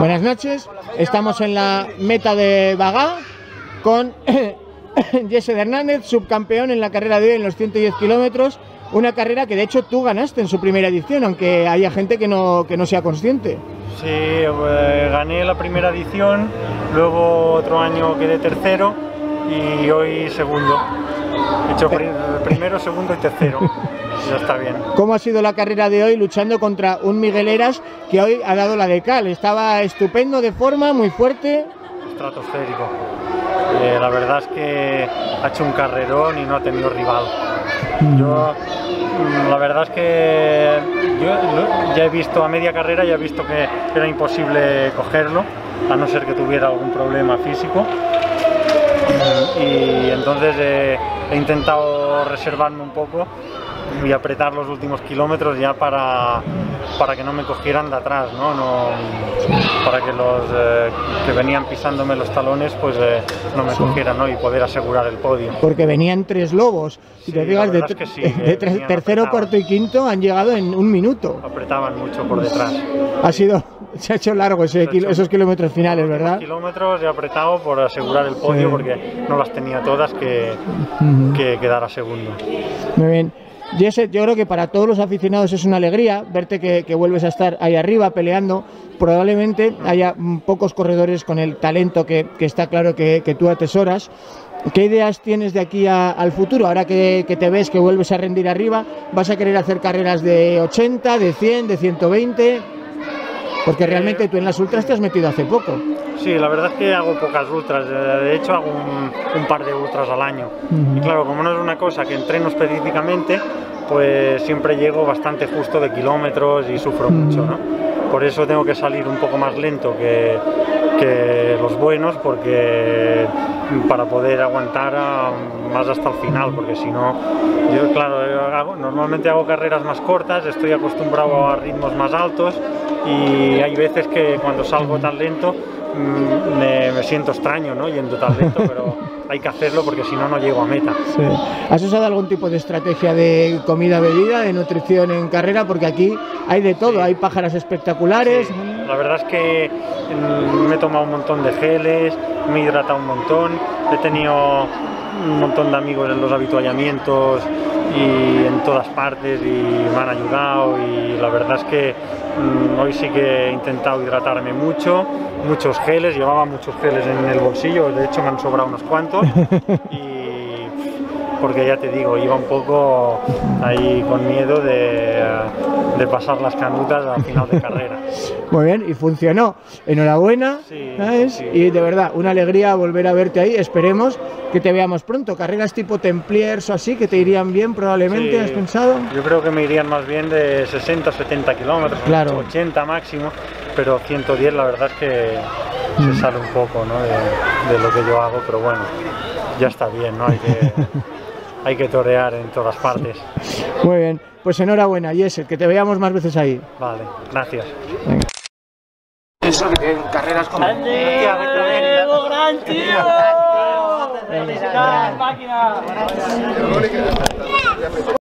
Buenas noches, estamos en la meta de Bagá con Jesse Hernández, subcampeón en la carrera de hoy en los 110 kilómetros, una carrera que de hecho tú ganaste en su primera edición, aunque haya gente que no sea consciente. Sí, gané la primera edición, luego otro año quedé tercero y hoy segundo. He hecho primero, segundo y tercero. Ya está bien. ¿Cómo ha sido la carrera de hoy luchando contra un Miguel Heras que hoy ha dado la de cal? Estaba estupendo de forma, muy fuerte. Estratosférico. La verdad es que ha hecho un carrerón y no ha tenido rival. La verdad es que yo ya he visto a media carrera, ya he visto que era imposible cogerlo, a no ser que tuviera algún problema físico. Y entonces he intentado reservarme un poco y apretar los últimos kilómetros ya para que no me cogieran de atrás, para que los que venían pisándome los talones pues no me cogieran, ¿no? Y poder asegurar el podio. Porque venían tres lobos, si te fijas, de tercero, cuarto y quinto han llegado en un minuto. Apretaban mucho por detrás. Se ha hecho largo esos kilómetros finales, ¿verdad? Kilómetros he apretado por asegurar el podio, sí, porque no las tenía todas que quedara segundo. Muy bien. Jesse, yo creo que para todos los aficionados es una alegría verte que vuelves a estar ahí arriba peleando. Probablemente haya pocos corredores con el talento que está claro que tú atesoras. ¿Qué ideas tienes de aquí al futuro? Ahora que te ves que vuelves a rendir arriba, ¿vas a querer hacer carreras de 80, de 100, de 120? Porque realmente tú en las ultras te has metido hace poco. Sí, la verdad es que hago pocas ultras, de hecho hago un par de ultras al año. Y claro, como no es una cosa que entreno específicamente, pues siempre llego bastante justo de kilómetros y sufro mucho, ¿no? Por eso tengo que salir un poco más lento que los buenos, porque para poder aguantar más hasta el final, porque si no, yo claro, normalmente hago carreras más cortas, estoy acostumbrado a ritmos más altos y hay veces que cuando salgo tan lento me siento extraño, ¿no? Yendo tan lento, pero hay que hacerlo porque si no, no llego a meta. Sí. ¿Has usado algún tipo de estrategia de comida-bebida, de nutrición en carrera? Porque aquí hay de todo, sí, hay pájaras espectaculares. Sí. La verdad es que me he tomado un montón de geles, me he hidratado un montón, he tenido un montón de amigos en los avituallamientos y en todas partes y me han ayudado, y la verdad es que hoy sí que he intentado hidratarme mucho, muchos geles, llevaba muchos geles en el bolsillo, de hecho me han sobrado unos cuantos, y porque ya te digo, iba un poco ahí con miedo de pasar las canutas al final de carrera. Muy bien, y funcionó. Enhorabuena, sí, ¿sabes? Sí. Y de verdad, una alegría volver a verte ahí. Esperemos que te veamos pronto. Carreras tipo Templiers o así, que te irían bien probablemente, sí, ¿has pensado? Yo creo que me irían más bien de 60 o 70 kilómetros, claro, 80 máximo, pero 110 la verdad es que se sale un poco, ¿no? de lo que yo hago, pero bueno, ya está bien, ¿no? Hay que torear en todas partes. Muy bien, pues enhorabuena, Jesse, que te veamos más veces ahí. Vale, gracias. Venga. Eso, que tienen carreras como... ¡Diego, gran tío! ¡Felicidades, máquina!